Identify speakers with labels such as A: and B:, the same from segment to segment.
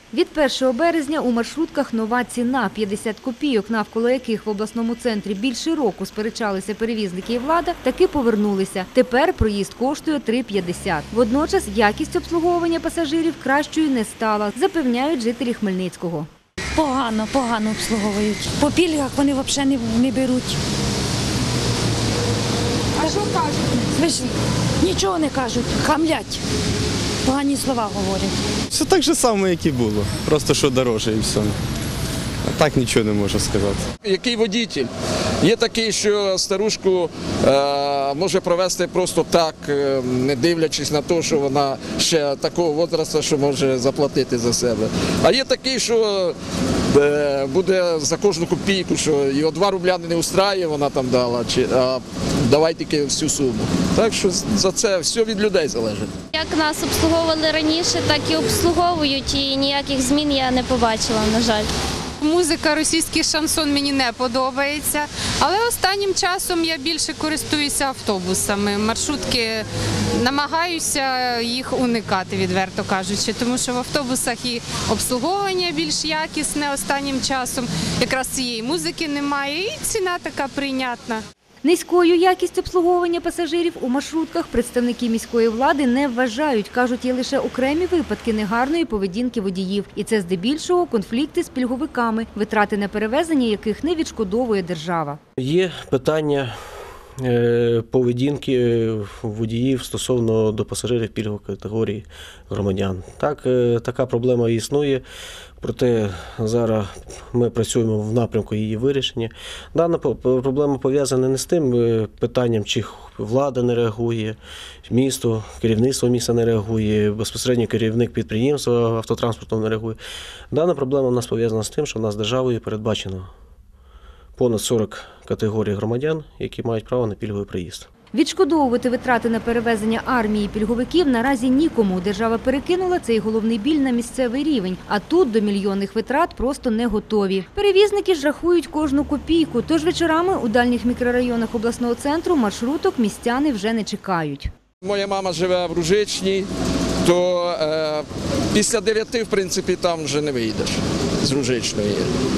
A: Від 1 березня у маршрутках нова ціна – 50 копійок, навколо яких в обласному центрі більше року сперечалися перевізники і влада, таки повернулися. Тепер проїзд коштує 3,50. Водночас якість обслуговування пасажирів кращою не стала, запевняють жителі Хмельницького.
B: Погано обслуговують. По пільгах вони взагалі не беруть.
C: А що кажуть?
B: Ви ж нічого не кажуть, хамлять. Погані слова говорять.
D: Все так же само, як і було. Просто що дорожче і все. А так нічого не можу сказати.
E: Який водій? Є такий, що старушку може провести просто так, не дивлячись на те, що вона ще такого віку, що може заплатити за себе. А є такий, що буде за кожну копійку, що його 2 рубля не устраює, вона там дала, а давай тільки всю суму. Так що за це все від людей залежить.
F: Як нас обслуговували раніше, так і обслуговують, і ніяких змін я не побачила, на жаль.
C: Музика, російський шансон мені не подобається, але останнім часом я більше користуюся автобусами. Маршрутки намагаюся їх уникати, відверто кажучи, тому що в автобусах і обслуговування більш якісне останнім часом, якраз цієї музики немає і ціна така прийнятна.
A: Низькою якість обслуговування пасажирів у маршрутках представники міської влади не вважають. Кажуть, є лише окремі випадки негарної поведінки водіїв. І це здебільшого конфлікти з пільговиками, витрати на перевезення яких не відшкодовує держава.
G: Є питання поведінки водіїв стосовно до пасажирів пільгової категорії громадян. Так, така проблема існує, проте зараз ми працюємо в напрямку її вирішення. Дана проблема пов'язана не з тим питанням, чи влада не реагує, місто, керівництво міста не реагує, безпосередньо керівник підприємства автотранспорту не реагує. Дана проблема у нас пов'язана з тим, що у нас державою передбачено понад 40 категорій громадян, які мають право на пільговий проїзд.
A: Відшкодовувати витрати на перевезення армії пільговиків наразі нікому. Держава перекинула цей головний біль на місцевий рівень, а тут до мільйонних витрат просто не готові. Перевізники ж рахують кожну копійку, тож вечорами у дальніх мікрорайонах обласного центру маршруток містяни вже не чекають.
E: Моя мама живе в Ружичній, то після 9, в принципі, там вже не вийдеш з Ружичної.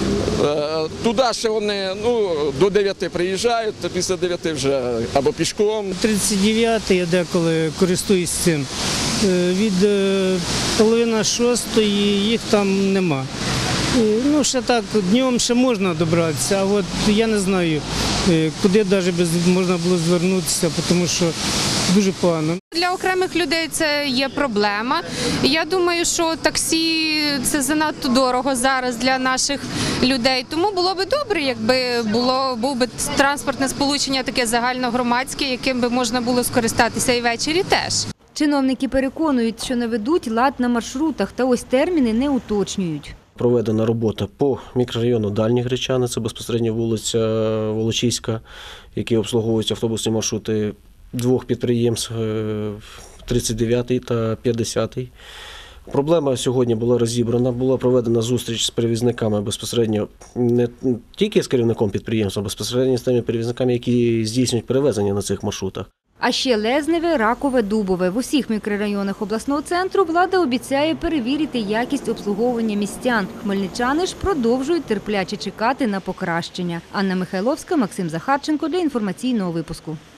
E: Туди ще вони до 9 приїжджають, то після 9 вже або пішком.
H: 39-й я деколи користуюсь цим. Від половини 6 їх там нема. Ще так, днем ще можна добратися, а от я не знаю, куди навіть можна було звернутися, тому що дуже погано.
C: Для окремих людей це є проблема. Я думаю, що таксі – це занадто дорого зараз для наших людей. Тому було б добре, якби був би транспортне сполучення таке загальногромадське, яким би можна було скористатися і ввечері теж.
A: Чиновники переконують, що наведуть лад на маршрутах, та ось терміни не уточнюють.
G: Проведена робота по мікрорайону Дальні Гречани, це безпосередньо вулиця Волочиська, які обслуговують автобусні маршрути 2 підприємств, 39-й та 50-й. Проблема сьогодні була розібрана, була проведена зустріч з перевізниками безпосередньо, не тільки з керівником підприємства, а безпосередньо з тими перевізниками, які здійснюють перевезення на цих маршрутах.
A: А ще Лезневе, Ракове, Дубове. В усіх мікрорайонах обласного центру влада обіцяє перевірити якість обслуговування містян. Хмельничани ж продовжують терпляче чекати на покращення. Анна Михайловська, Максим Захарченко для інформаційного випуску.